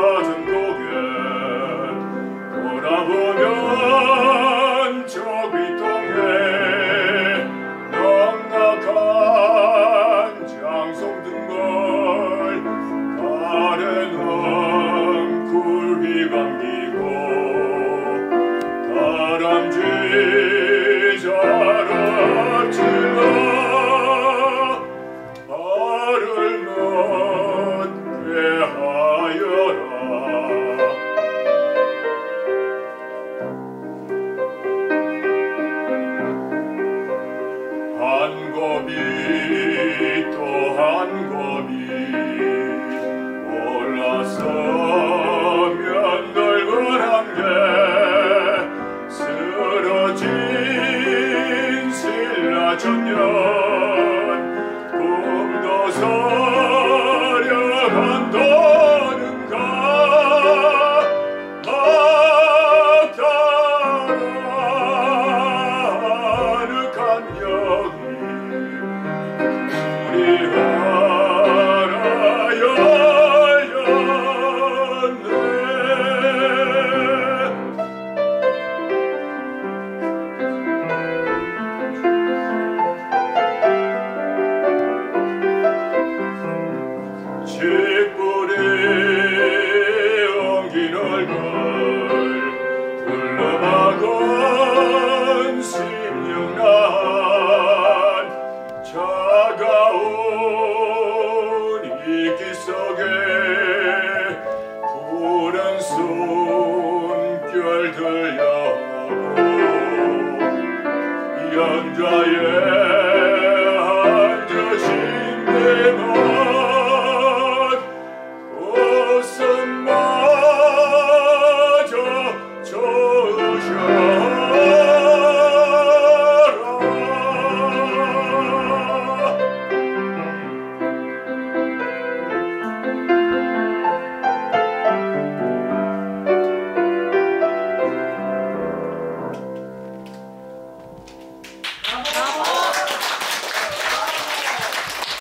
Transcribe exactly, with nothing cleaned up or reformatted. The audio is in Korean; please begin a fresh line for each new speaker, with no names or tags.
낮은 고개 돌아보면 저 위통에 넉넉한 장송 등걸 달에는 굴비 감기고 다람쥐 자락질러 발을 넓게 하여라. 한 곱이 또 한 곱이 올라서면 넓은 한계 쓰러진 신라 천년 꿈도 서려간다는가 막다라 아늑한 여기 우리 하라 열렸네. 칡뿌리 옮긴 얼굴 굴러가건 십육난 차가운 이끼 속에 푸른 숨결 들려오고 연가에